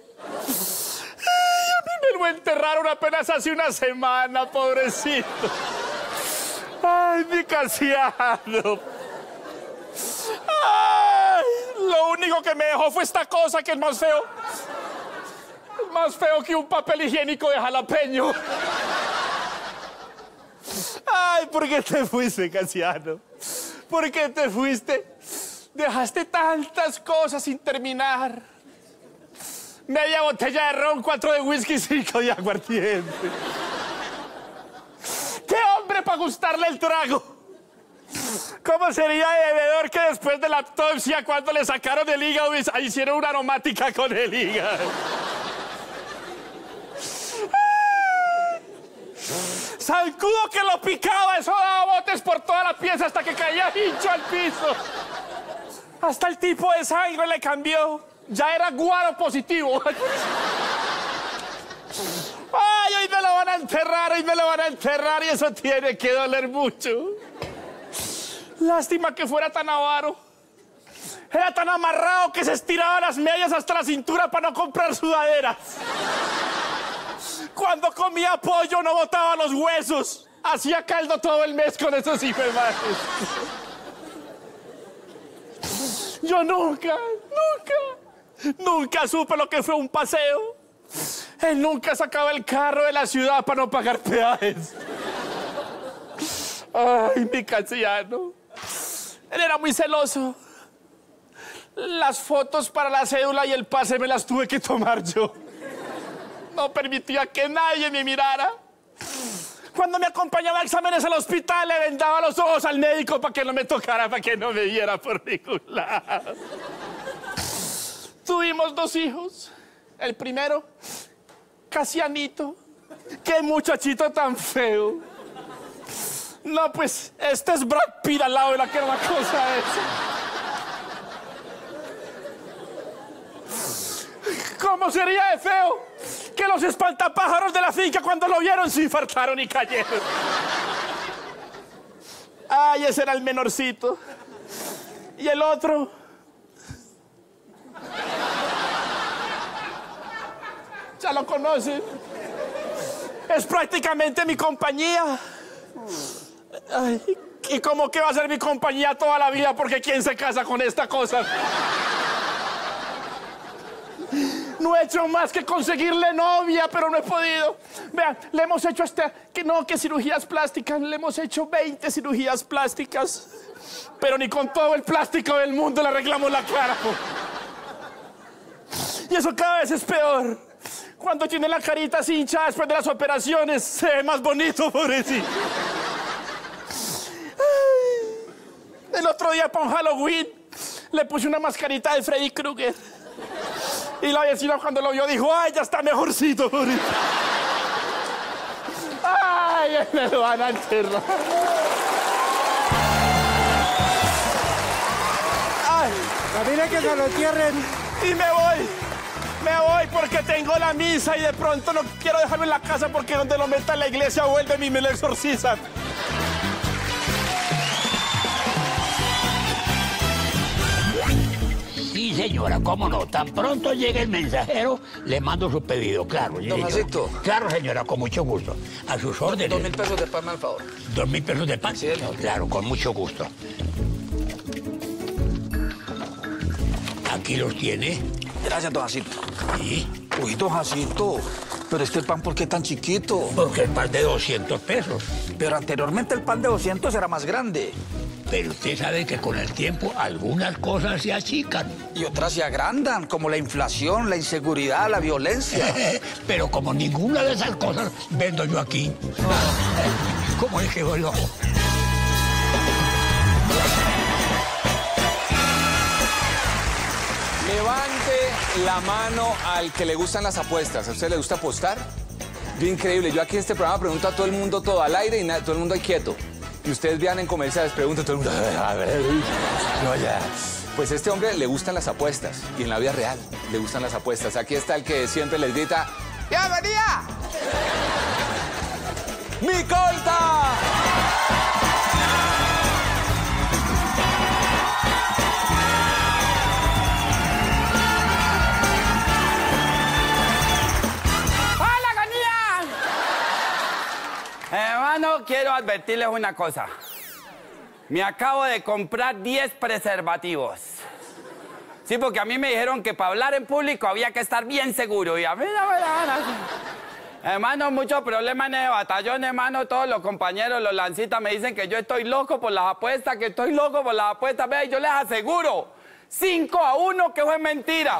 a mí me lo enterraron apenas hace una semana, pobrecito. Ay, mi Casiano. Ay, lo único que me dejó fue esta cosa que es más feo. Es más feo que un papel higiénico de jalapeño. Ay, ¿por qué te fuiste, Casiano? ¿Por qué te fuiste? Dejaste tantas cosas sin terminar. Media botella de ron, 4 de whisky, 5 de aguardiente. ¡Qué hombre para gustarle el trago! ¿Cómo sería de bebedor que después de la autopsia, cuando le sacaron el hígado, hicieron una aromática con el hígado? Zancudo que lo picaba, eso daba botes por toda la pieza hasta que caía hincho al piso. Hasta el tipo de sangre le cambió. Ya era guaro positivo. Ay, hoy me lo van a enterrar y eso tiene que doler mucho. Lástima que fuera tan avaro. Era tan amarrado que se estiraba las medias hasta la cintura para no comprar sudaderas. Cuando comía pollo no botaba los huesos. Hacía caldo todo el mes con esos hijos de madre. Yo nunca supe lo que fue un paseo. Él nunca sacaba el carro de la ciudad para no pagar peajes. Ay, mi Casiano. Él era muy celoso. Las fotos para la cédula y el pase me las tuve que tomar yo. No permitía que nadie me mirara. Cuando me acompañaba a exámenes al hospital, le vendaba los ojos al médico para que no me tocara, para que no me viera por ningún lado. Tuvimos 2 hijos. El primero, Casianito. ¡Qué muchachito tan feo! No, pues, este es Brad Pitt al lado de la que era la cosa esa. ¿Cómo sería de feo que los espantapájaros de la finca cuando lo vieron se infartaron y cayeron? Ay, ese era el menorcito. Y el otro... ya lo conocen. Es prácticamente mi compañía. Ay, y como que va a ser mi compañía toda la vida, porque ¿quién se casa con esta cosa? No he hecho más que conseguirle novia, pero no he podido. Vean, le hemos hecho que cirugías plásticas. Le hemos hecho 20 cirugías plásticas. Pero ni con todo el plástico del mundo le arreglamos la cara. Y eso cada vez es peor. Cuando tiene la carita así hinchada después de las operaciones, se ve más bonito, pobrecito. El otro día para un Halloween le puse una mascarita de Freddy Krueger. Y la vecina cuando lo vio dijo, ¡ay, ya está mejorcito, pobrecito! ¡Ay, me lo van a enterrar! ¡Ay! Camine que se lo entierren. Y me voy porque tengo la misa y de pronto no quiero dejarlo en la casa porque donde lo meta en la iglesia vuelven y me lo exorcizan. Sí, señora, cómo no. Tan pronto llegue el mensajero, le mando su pedido, claro. Don Jacinto. Claro, señora, con mucho gusto. A sus órdenes. 2.000 pesos de pan, al favor. 2.000 pesos de pan. Sí, señor. Claro, con mucho gusto. Aquí los tiene. Gracias, don Jacinto. Sí. Uy, don Jacinto, pero este pan, ¿por qué tan chiquito? Porque el pan de 200 pesos. Pero anteriormente el pan de 200 era más grande. Pero usted sabe que con el tiempo algunas cosas se achican. Y otras se agrandan, como la inflación, la inseguridad, la violencia. Pero como ninguna de esas cosas vendo yo aquí. ¿Cómo es que voy loco? Levante la mano al que le gustan las apuestas. ¿A usted le gusta apostar? Yo increíble. Yo aquí en este programa pregunto a todo el mundo todo al aire y todo el mundo ahí quieto. Y ustedes vean en comerciales, preguntan todo el mundo. No, ya. Pues a este hombre le gustan las apuestas. Y en la vida real le gustan las apuestas. Aquí está el que siempre les grita: ¡bienvenida! ¡Micolta! Hermano, quiero advertirles una cosa. Me acabo de comprar 10 preservativos. Sí, porque a mí me dijeron que para hablar en público había que estar bien seguro. Y a mí no me da ganas. Hermano, mucho problema en el batallón, hermano. Todos los compañeros, los lancitas, me dicen que yo estoy loco por las apuestas, que estoy loco por las apuestas. Vea, yo les aseguro, 5-1, que eso es mentira.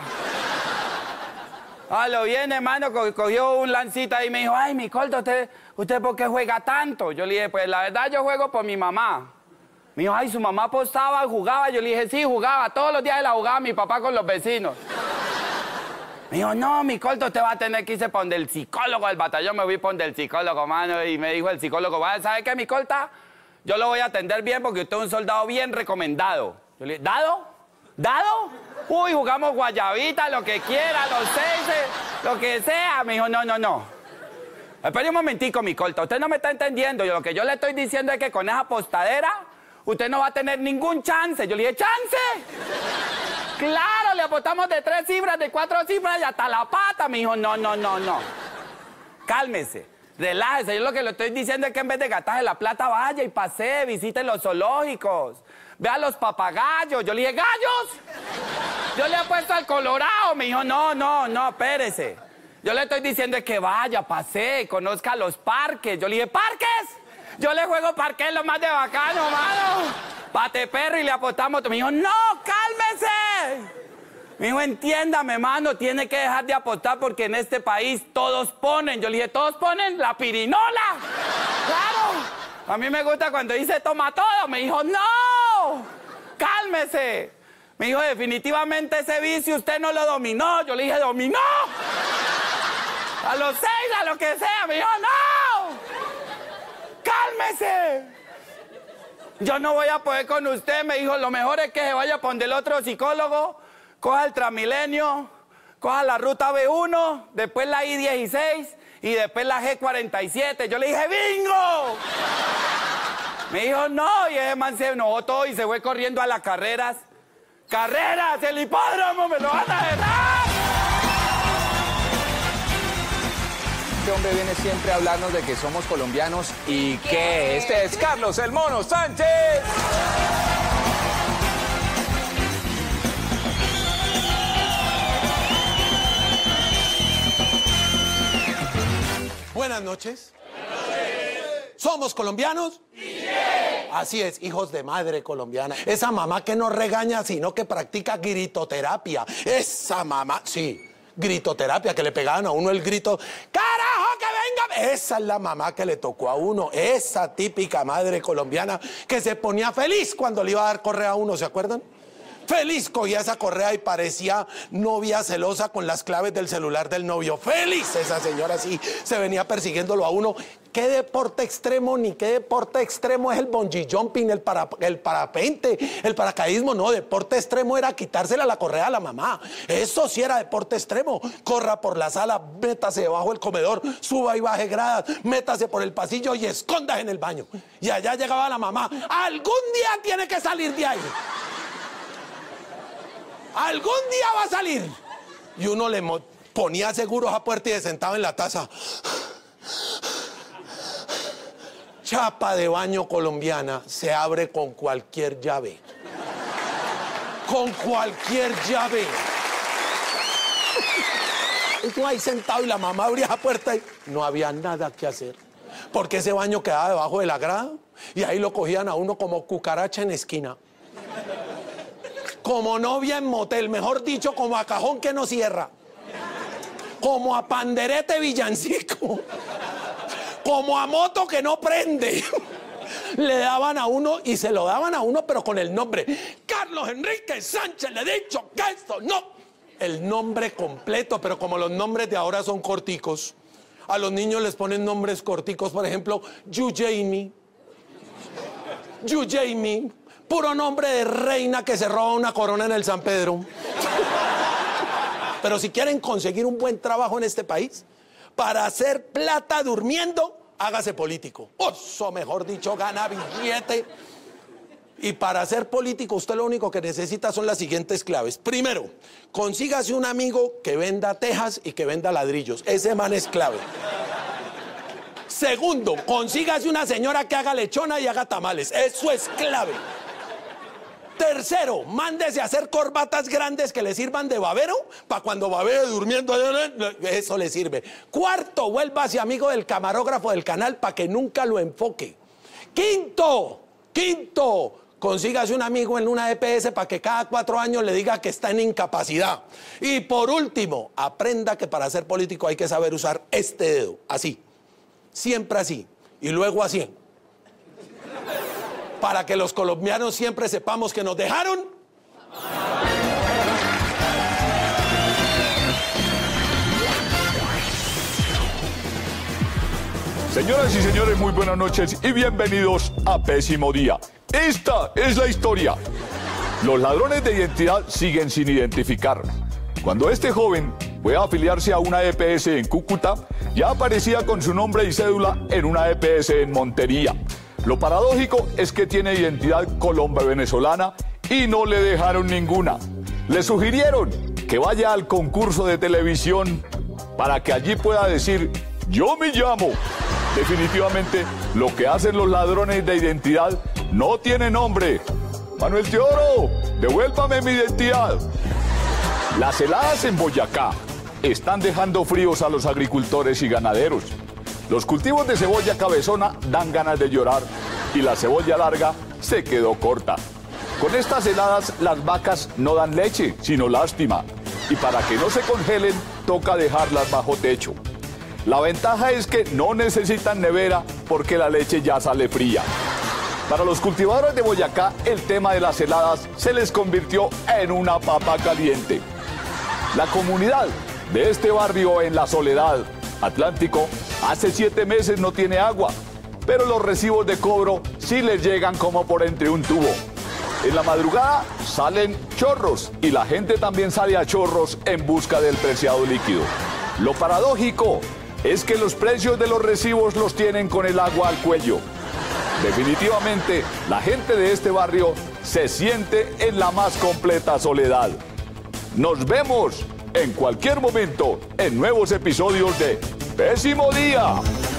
A lo bien, hermano, cogió un lancita y me dijo: ay, Micolta, ¿usted por qué juega tanto? Yo le dije: pues la verdad yo juego por mi mamá. Me dijo: ay, ¿su mamá apostaba, jugaba? Yo le dije: sí, jugaba. Todos los días la jugaba mi papá con los vecinos. Me dijo: no, Micolta, usted va a tener que irse por donde el psicólogo del batallón. Me fui por donde el psicólogo, mano, y me dijo el psicólogo: ¿sabe qué, Micolta? Yo lo voy a atender bien porque usted es un soldado bien recomendado. Yo le dije: ¿dado? ¿Dado? Uy, jugamos guayabita, lo que quiera, los 6, lo que sea. Me dijo: no. Espere un momentico, Micolta, usted no me está entendiendo. Lo que yo le estoy diciendo es que con esa apostadera usted no va a tener ningún chance. Yo le dije: ¿chance? Claro, le apostamos de 3 cifras, de 4 cifras y hasta la pata. Me dijo: no. Cálmese, relájese. Yo lo que le estoy diciendo es que en vez de gastarse la plata, vaya y pasee, visite los zoológicos, vea los papagayos. Yo le dije: ¿gallos? Yo le he puesto al Colorado. Me dijo: no, espérese. Yo le estoy diciendo es que vaya, pasee, conozca los parques. Yo le dije: ¿parques? Yo le juego parques lo más de bacano, mano. Pate perro y le apostamos. Me dijo: no, cálmese. Me dijo: entiéndame, mano, tiene que dejar de apostar porque en este país todos ponen. Yo le dije: ¿todos ponen? La pirinola. Claro. A mí me gusta cuando dice toma todo. Me dijo: no, cálmese. Me dijo: definitivamente ese vicio usted no lo dominó. Yo le dije: ¿dominó? A los 6, a lo que sea. Me dijo: no, cálmese. Yo no voy a poder con usted. Me dijo: lo mejor es que se vaya a poner el otro psicólogo, coja el Transmilenio, coja la ruta B1, después la I-16 y después la G-47. Yo le dije: ¡bingo! Me dijo: no, y ese man se enojó todo y se fue corriendo a las carreras. ¡Carreras! ¡El hipódromo! ¡Me lo van a dejar! Este hombre viene siempre a hablarnos de que somos colombianos y que este es Carlos el Mono Sánchez. Buenas noches. ¿Somos colombianos? Sí. Así es, hijos de madre colombiana. Esa mamá que no regaña, sino que practica gritoterapia. Esa mamá, sí. gritoterapia, que le pegaban a uno el grito, ¡carajo, que venga! Esa es la mamá que le tocó a uno, esa típica madre colombiana que se ponía feliz cuando le iba a dar correa a uno, ¿se acuerdan? Feliz cogía esa correa y parecía novia celosa con las claves del celular del novio. Feliz esa señora, sí, se venía persiguiéndolo a uno. ¿Qué deporte extremo ni qué deporte extremo es el bungee jumping, el parapente, el paracaidismo? No, deporte extremo era quitársela la correa a la mamá. Eso sí era deporte extremo. Corra por la sala, métase debajo del comedor, suba y baje gradas, métase por el pasillo y escóndase en el baño. Y allá llegaba la mamá. Algún día tiene que salir de ahí. Algún día va a salir. Y uno le ponía seguro a puerta y se sentaba en la taza. Chapa de baño colombiana se abre con cualquier llave. Con cualquier llave. Uno ahí sentado y la mamá abría la puerta y no había nada que hacer. Porque ese baño quedaba debajo de la grada y ahí lo cogían a uno como cucaracha en esquina. Como novia en motel, mejor dicho, como a cajón que no cierra. Como a panderete villancico. Como a moto que no prende. Le daban a uno y se lo daban a uno, pero con el nombre. Carlos Enrique Sánchez, le he dicho que esto no. El nombre completo, pero como los nombres de ahora son corticos, a los niños les ponen nombres corticos, por ejemplo, You Jamie. You Jamie. Puro nombre de reina que se roba una corona en el San Pedro. Pero si quieren conseguir un buen trabajo en este país, para hacer plata durmiendo, hágase político. Oso, mejor dicho, gana billete. Y para ser político, usted lo único que necesita son las siguientes claves. Primero, consígase un amigo que venda tejas y que venda ladrillos. Ese man es clave. Segundo, consígase una señora que haga lechona y haga tamales. Eso es clave. Tercero, mándese a hacer corbatas grandes que le sirvan de babero para cuando babee durmiendo. Eso le sirve. Cuarto, vuélvase amigo del camarógrafo del canal para que nunca lo enfoque. Quinto, consígase un amigo en una EPS para que cada 4 años le diga que está en incapacidad. Y por último, aprenda que para ser político hay que saber usar este dedo, así. Siempre así. Y luego así. Para que los colombianos siempre sepamos que nos dejaron. Señoras y señores, muy buenas noches y bienvenidos a Pésimo Día. Esta es la historia. Los ladrones de identidad siguen sin identificar. Cuando este joven fue a afiliarse a una EPS en Cúcuta, ya aparecía con su nombre y cédula en una EPS en Montería. Lo paradójico es que tiene identidad colombo-venezolana y no le dejaron ninguna. Le sugirieron que vaya al concurso de televisión para que allí pueda decir, yo me llamo. Definitivamente, lo que hacen los ladrones de identidad no tiene nombre. Manuel Teodoro, devuélvame mi identidad. Las heladas en Boyacá están dejando fríos a los agricultores y ganaderos. Los cultivos de cebolla cabezona dan ganas de llorar y la cebolla larga se quedó corta. Con estas heladas las vacas no dan leche, sino lástima. Y para que no se congelen, toca dejarlas bajo techo. La ventaja es que no necesitan nevera porque la leche ya sale fría. Para los cultivadores de Boyacá, el tema de las heladas se les convirtió en una papa caliente. La comunidad de este barrio en La Soledad, Atlántico, hace 7 meses no tiene agua, pero los recibos de cobro sí les llegan como por entre un tubo. En la madrugada salen chorros y la gente también sale a chorros en busca del preciado líquido. Lo paradójico es que los precios de los recibos los tienen con el agua al cuello. Definitivamente, la gente de este barrio se siente en la más completa soledad. Nos vemos en cualquier momento en nuevos episodios de Pésimo Día.